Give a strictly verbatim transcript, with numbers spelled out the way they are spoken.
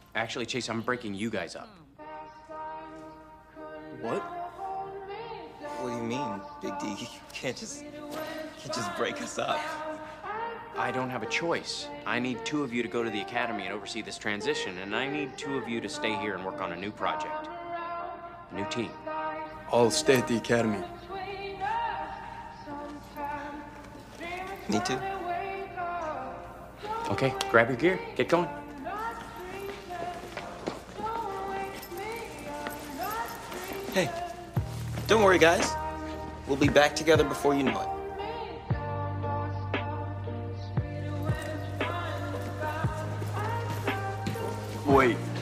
Actually, Chase, I'm breaking you guys up. What? What do you mean, Big D? You can't just, you can't just break us up. I don't have a choice. I need two of you to go to the academy and oversee this transition, and I need two of you to stay here and work on a new project. A new team. I'll stay at the academy. Me too. Okay, grab your gear. Get going. Hey, don't worry, guys. We'll be back together before you know it. Wait.